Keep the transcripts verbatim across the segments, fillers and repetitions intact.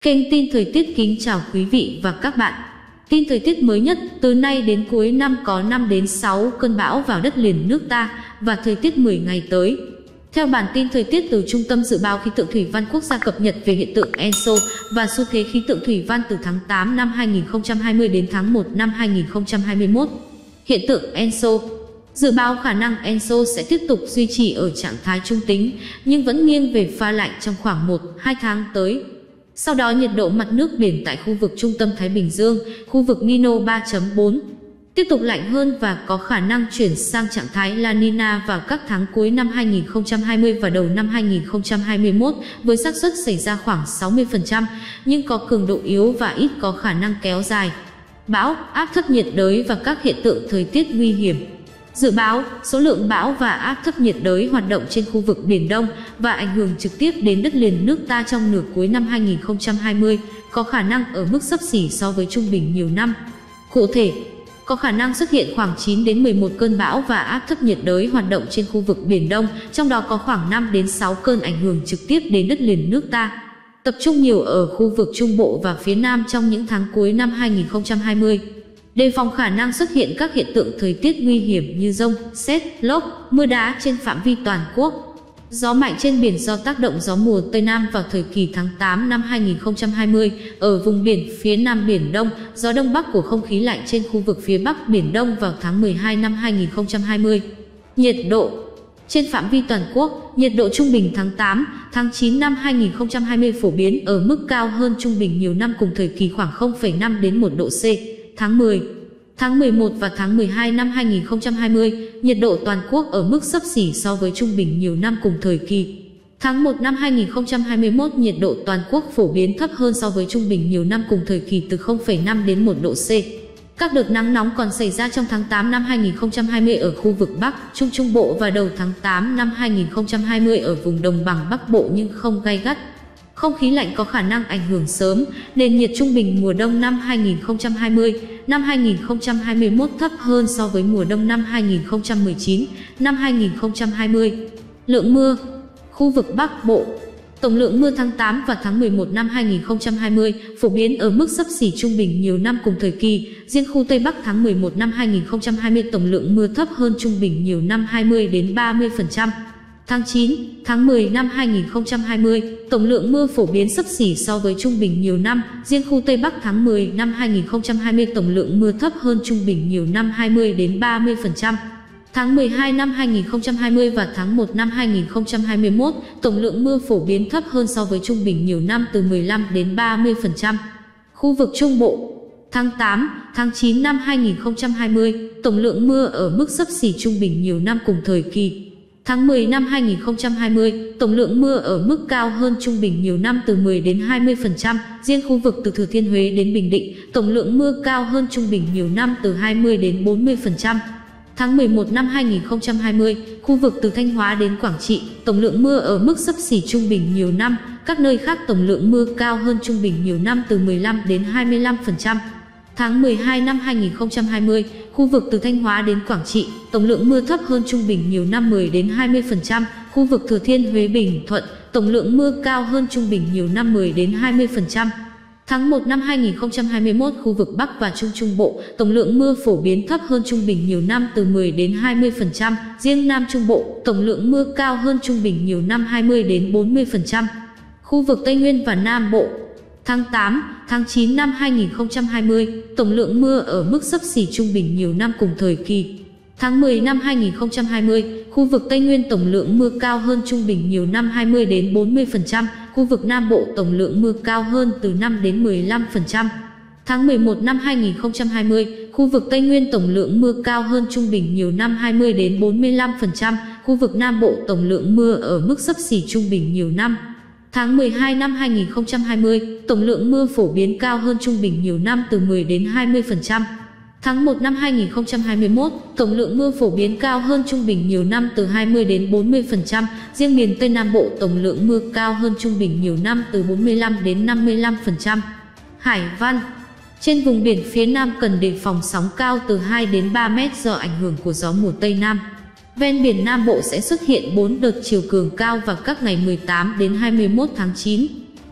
Kênh tin thời tiết kính chào quý vị và các bạn. Tin thời tiết mới nhất, từ nay đến cuối năm có năm đến sáu cơn bão vào đất liền nước ta và thời tiết mười ngày tới. Theo bản tin thời tiết từ Trung tâm Dự báo Khí tượng Thủy văn Quốc gia cập nhật về hiện tượng ENSO và xu thế khí tượng thủy văn từ tháng tám năm hai nghìn không trăm hai mươi đến tháng một năm hai nghìn không trăm hai mươi mốt. Hiện tượng ENSO. Dự báo khả năng ENSO sẽ tiếp tục duy trì ở trạng thái trung tính, nhưng vẫn nghiêng về pha lạnh trong khoảng một đến hai tháng tới. Sau đó nhiệt độ mặt nước biển tại khu vực trung tâm Thái Bình Dương, khu vực Nino ba chấm bốn, tiếp tục lạnh hơn và có khả năng chuyển sang trạng thái La Nina vào các tháng cuối năm hai nghìn không trăm hai mươi và đầu năm hai nghìn không trăm hai mươi mốt, với xác suất xảy ra khoảng sáu mươi phần trăm, nhưng có cường độ yếu và ít có khả năng kéo dài. Bão, áp thấp nhiệt đới và các hiện tượng thời tiết nguy hiểm. Dự báo, số lượng bão và áp thấp nhiệt đới hoạt động trên khu vực Biển Đông và ảnh hưởng trực tiếp đến đất liền nước ta trong nửa cuối năm hai nghìn không trăm hai mươi có khả năng ở mức xấp xỉ so với trung bình nhiều năm. Cụ thể, có khả năng xuất hiện khoảng chín đến mười một cơn bão và áp thấp nhiệt đới hoạt động trên khu vực Biển Đông, trong đó có khoảng năm đến sáu cơn ảnh hưởng trực tiếp đến đất liền nước ta, tập trung nhiều ở khu vực Trung Bộ và phía Nam trong những tháng cuối năm hai nghìn không trăm hai mươi. Đề phòng khả năng xuất hiện các hiện tượng thời tiết nguy hiểm như dông, sét, lốc, mưa đá trên phạm vi toàn quốc. Gió mạnh trên biển do tác động gió mùa Tây Nam vào thời kỳ tháng tám năm hai nghìn không trăm hai mươi. Ở vùng biển phía Nam Biển Đông, gió Đông Bắc của không khí lạnh trên khu vực phía Bắc Biển Đông vào tháng mười hai năm hai nghìn không trăm hai mươi. Nhiệt độ. Trên phạm vi toàn quốc, nhiệt độ trung bình tháng tám, tháng chín năm hai nghìn không trăm hai mươi phổ biến ở mức cao hơn trung bình nhiều năm cùng thời kỳ khoảng không phẩy năm đến một độ C. Tháng mười, tháng mười một và tháng mười hai năm hai nghìn không trăm hai mươi, nhiệt độ toàn quốc ở mức xấp xỉ so với trung bình nhiều năm cùng thời kỳ. Tháng một năm hai nghìn không trăm hai mươi mốt, nhiệt độ toàn quốc phổ biến thấp hơn so với trung bình nhiều năm cùng thời kỳ từ không phẩy năm đến một độ C. Các đợt nắng nóng còn xảy ra trong tháng tám năm hai nghìn không trăm hai mươi ở khu vực Bắc, Trung Trung Bộ và đầu tháng tám năm hai nghìn không trăm hai mươi ở vùng đồng bằng Bắc Bộ nhưng không gay gắt. Không khí lạnh có khả năng ảnh hưởng sớm, nền nhiệt trung bình mùa đông năm hai nghìn không trăm hai mươi, năm hai nghìn không trăm hai mươi mốt thấp hơn so với mùa đông năm hai nghìn không trăm mười chín, năm hai nghìn không trăm hai mươi. Lượng mưa. Khu vực Bắc Bộ. Tổng lượng mưa tháng tám và tháng mười một năm hai nghìn không trăm hai mươi phổ biến ở mức xấp xỉ trung bình nhiều năm cùng thời kỳ. Riêng khu Tây Bắc tháng mười một năm hai nghìn không trăm hai mươi tổng lượng mưa thấp hơn trung bình nhiều năm hai mươi đến ba mươi phần trăm. Tháng chín, tháng mười năm hai nghìn không trăm hai mươi, tổng lượng mưa phổ biến xấp xỉ so với trung bình nhiều năm. Riêng khu Tây Bắc tháng mười năm hai nghìn không trăm hai mươi tổng lượng mưa thấp hơn trung bình nhiều năm hai mươi đến ba mươi phần trăm. Tháng mười hai năm hai nghìn không trăm hai mươi và tháng một năm hai nghìn không trăm hai mươi mốt, tổng lượng mưa phổ biến thấp hơn so với trung bình nhiều năm từ mười lăm đến ba mươi phần trăm. Khu vực Trung Bộ. Tháng tám, tháng chín năm hai nghìn không trăm hai mươi, tổng lượng mưa ở mức xấp xỉ trung bình nhiều năm cùng thời kỳ. Tháng mười năm hai nghìn không trăm hai mươi, tổng lượng mưa ở mức cao hơn trung bình nhiều năm từ mười đến hai mươi phần trăm. Riêng khu vực từ Thừa Thiên Huế đến Bình Định, tổng lượng mưa cao hơn trung bình nhiều năm từ hai mươi đến bốn mươi phần trăm. Tháng mười một năm hai nghìn không trăm hai mươi, khu vực từ Thanh Hóa đến Quảng Trị, tổng lượng mưa ở mức xấp xỉ trung bình nhiều năm. Các nơi khác tổng lượng mưa cao hơn trung bình nhiều năm từ mười lăm đến hai mươi lăm phần trăm. Tháng mười hai năm hai nghìn không trăm hai mươi, khu vực từ Thanh Hóa đến Quảng Trị, tổng lượng mưa thấp hơn trung bình nhiều năm mười đến hai mươi phần trăm. Khu vực Thừa Thiên Huế Bình Thuận, tổng lượng mưa cao hơn trung bình nhiều năm mười đến hai mươi phần trăm. Tháng một năm hai nghìn không trăm hai mươi mốt, khu vực Bắc và Trung Trung Bộ, tổng lượng mưa phổ biến thấp hơn trung bình nhiều năm từ mười đến hai mươi phần trăm. Riêng Nam Trung Bộ, tổng lượng mưa cao hơn trung bình nhiều năm hai mươi đến bốn mươi phần trăm. Khu vực Tây Nguyên và Nam Bộ. Tháng tám, tháng chín năm hai nghìn không trăm hai mươi, tổng lượng mưa ở mức xấp xỉ trung bình nhiều năm cùng thời kỳ. Tháng mười năm hai nghìn không trăm hai mươi, khu vực Tây Nguyên tổng lượng mưa cao hơn trung bình nhiều năm hai mươi đến bốn mươi phần trăm, khu vực Nam Bộ tổng lượng mưa cao hơn từ năm đến mười lăm phần trăm. Tháng mười một năm hai nghìn không trăm hai mươi, khu vực Tây Nguyên tổng lượng mưa cao hơn trung bình nhiều năm hai mươi đến bốn mươi lăm phần trăm, khu vực Nam Bộ tổng lượng mưa ở mức xấp xỉ trung bình nhiều năm. Tháng mười hai năm hai nghìn không trăm hai mươi, tổng lượng mưa phổ biến cao hơn trung bình nhiều năm từ mười đến hai mươi phần trăm. Tháng một năm hai nghìn không trăm hai mươi mốt, tổng lượng mưa phổ biến cao hơn trung bình nhiều năm từ hai mươi đến bốn mươi phần trăm. Riêng miền Tây Nam Bộ tổng lượng mưa cao hơn trung bình nhiều năm từ bốn mươi lăm đến năm mươi lăm phần trăm. Hải văn. Trên vùng biển phía Nam cần đề phòng sóng cao từ hai đến ba mét do ảnh hưởng của gió mùa Tây Nam. Ven biển Nam Bộ sẽ xuất hiện bốn đợt chiều cường cao vào các ngày mười tám đến hai mươi mốt tháng chín.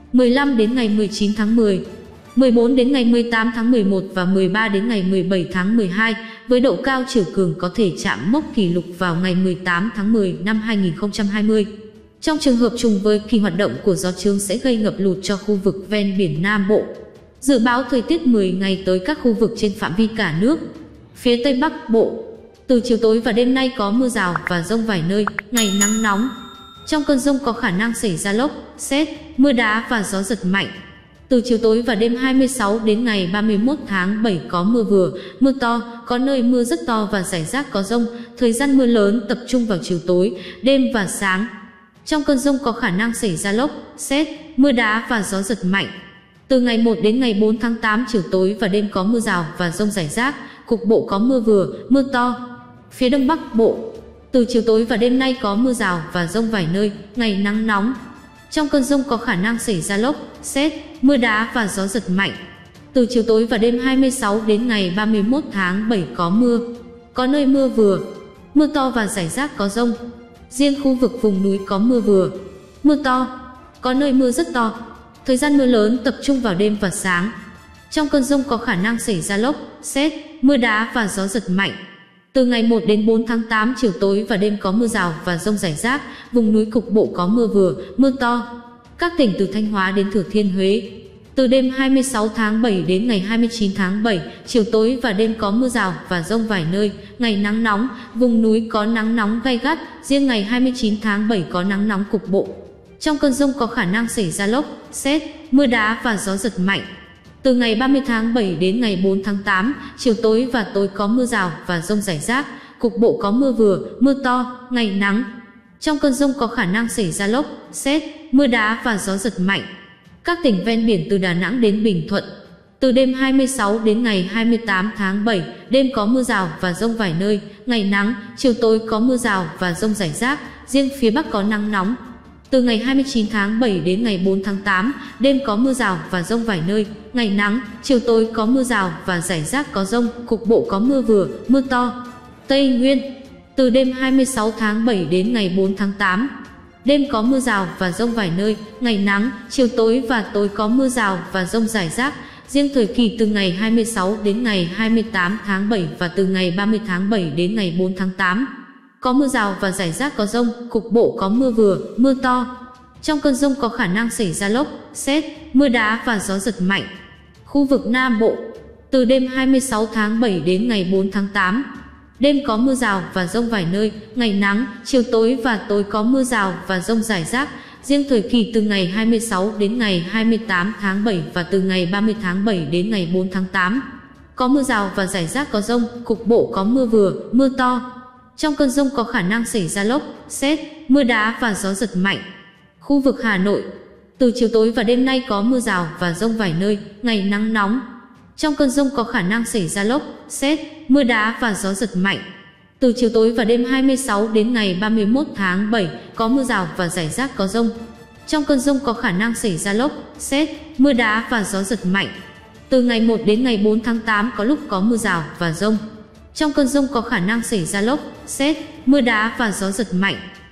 mười lăm đến ngày mười chín tháng mười, mười bốn đến ngày mười tám tháng mười một và mười ba đến ngày mười bảy tháng mười hai, với độ cao chiều cường có thể chạm mốc kỷ lục vào ngày mười tám tháng mười năm hai nghìn không trăm hai mươi. Trong trường hợp trùng với kỳ hoạt động của gió trướng sẽ gây ngập lụt cho khu vực ven biển Nam Bộ. Dự báo thời tiết mười ngày tới các khu vực trên phạm vi cả nước. Phía Tây Bắc Bộ, từ chiều tối và đêm nay có mưa rào và dông vài nơi, ngày nắng nóng. Trong cơn dông có khả năng xảy ra lốc, sét, mưa đá và gió giật mạnh. Từ chiều tối và đêm hai mươi sáu đến ngày ba mươi mốt tháng bảy có mưa vừa, mưa to, có nơi mưa rất to và rải rác có dông. Thời gian mưa lớn tập trung vào chiều tối, đêm và sáng. Trong cơn dông có khả năng xảy ra lốc, sét, mưa đá và gió giật mạnh. Từ ngày một đến ngày bốn tháng tám chiều tối và đêm có mưa rào và dông rải rác, cục bộ có mưa vừa, mưa to. Phía Đông Bắc Bộ, từ chiều tối và đêm nay có mưa rào và dông vài nơi, ngày nắng nóng. Trong cơn dông có khả năng xảy ra lốc, sét, mưa đá và gió giật mạnh. Từ chiều tối và đêm hai mươi sáu đến ngày ba mươi mốt tháng bảy có mưa, có nơi mưa vừa, mưa to và rải rác có dông. Riêng khu vực vùng núi có mưa vừa, mưa to, có nơi mưa rất to. Thời gian mưa lớn tập trung vào đêm và sáng. Trong cơn dông có khả năng xảy ra lốc, sét, mưa đá và gió giật mạnh. Từ ngày một đến bốn tháng tám chiều tối và đêm có mưa rào và dông rải rác, vùng núi cục bộ có mưa vừa, mưa to. Các tỉnh từ Thanh Hóa đến Thừa Thiên Huế, từ đêm hai mươi sáu tháng bảy đến ngày hai mươi chín tháng bảy, chiều tối và đêm có mưa rào và dông vài nơi, ngày nắng nóng, vùng núi có nắng nóng gay gắt, riêng ngày hai mươi chín tháng bảy có nắng nóng cục bộ. Trong cơn dông có khả năng xảy ra lốc, sét, mưa đá và gió giật mạnh. Từ ngày ba mươi tháng bảy đến ngày bốn tháng tám, chiều tối và tối có mưa rào và dông rải rác, cục bộ có mưa vừa, mưa to, ngày nắng. Trong cơn dông có khả năng xảy ra lốc, sét, mưa đá và gió giật mạnh. Các tỉnh ven biển từ Đà Nẵng đến Bình Thuận, từ đêm hai mươi sáu đến ngày hai mươi tám tháng bảy, đêm có mưa rào và dông vài nơi, ngày nắng, chiều tối có mưa rào và dông rải rác, riêng phía Bắc có nắng nóng. Từ ngày hai mươi chín tháng bảy đến ngày bốn tháng tám, đêm có mưa rào và dông vài nơi, ngày nắng, chiều tối có mưa rào và rải rác có dông, cục bộ có mưa vừa, mưa to. Tây Nguyên, từ đêm hai mươi sáu tháng bảy đến ngày bốn tháng tám, đêm có mưa rào và dông vài nơi, ngày nắng, chiều tối và tối có mưa rào và dông rải rác. Riêng thời kỳ từ ngày hai mươi sáu đến ngày hai mươi tám tháng bảy và từ ngày ba mươi tháng bảy đến ngày bốn tháng tám, có mưa rào và rải rác có dông, cục bộ có mưa vừa, mưa to. Trong cơn dông có khả năng xảy ra lốc, sét, mưa đá và gió giật mạnh. Khu vực Nam Bộ, từ đêm hai mươi sáu tháng bảy đến ngày bốn tháng tám, đêm có mưa rào và dông vài nơi, ngày nắng, chiều tối và tối có mưa rào và dông rải rác. Riêng thời kỳ từ ngày hai mươi sáu đến ngày hai mươi tám tháng bảy và từ ngày ba mươi tháng bảy đến ngày bốn tháng tám, có mưa rào và rải rác có dông, cục bộ có mưa vừa, mưa to. Trong cơn dông có khả năng xảy ra lốc, sét, mưa đá và gió giật mạnh. Khu vực Hà Nội, từ chiều tối và đêm nay có mưa rào và dông vài nơi, ngày nắng nóng. Trong cơn dông có khả năng xảy ra lốc, sét, mưa đá và gió giật mạnh. Từ chiều tối và đêm hai mươi sáu đến ngày ba mươi mốt tháng bảy, có mưa rào và rải rác có dông. Trong cơn dông có khả năng xảy ra lốc, sét, mưa đá và gió giật mạnh. Từ ngày một đến ngày bốn tháng tám có lúc có mưa rào và dông. Trong cơn dông có khả năng xảy ra lốc, sét, mưa đá và gió giật mạnh.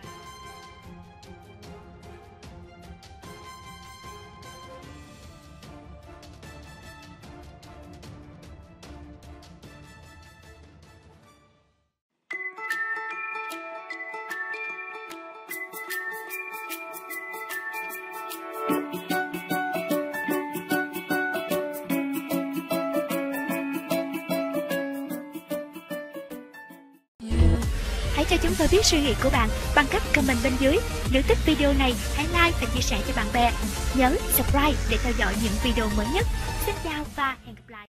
Hãy cho chúng tôi biết suy nghĩ của bạn bằng cách comment bên dưới. Nếu thích video này, hãy like và chia sẻ cho bạn bè. Nhớ subscribe để theo dõi những video mới nhất. Xin chào và hẹn gặp lại.